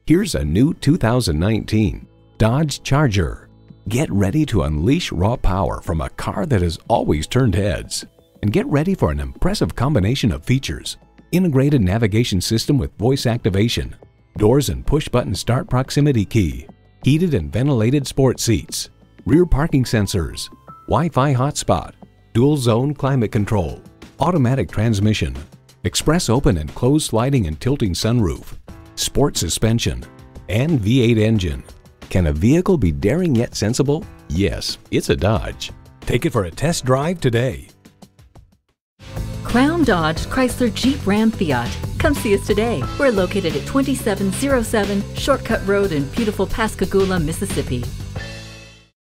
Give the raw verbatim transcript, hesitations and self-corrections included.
Here's a new two thousand nineteen Dodge Charger. Get ready to unleash raw power from a car that has always turned heads. And get ready for an impressive combination of features. Integrated navigation system with voice activation, doors and push-button start proximity key, heated and ventilated sport seats, rear parking sensors, Wi-Fi hotspot, dual zone climate control, automatic transmission, express open and closed sliding and tilting sunroof, sport suspension, and V eight engine. Can a vehicle be daring yet sensible? Yes, it's a Dodge. Take it for a test drive today. Crown Dodge, Chrysler, Jeep, Ram, Fiat. Come see us today. We're located at twenty-seven oh seven Shortcut Road in beautiful Pascagoula, Mississippi.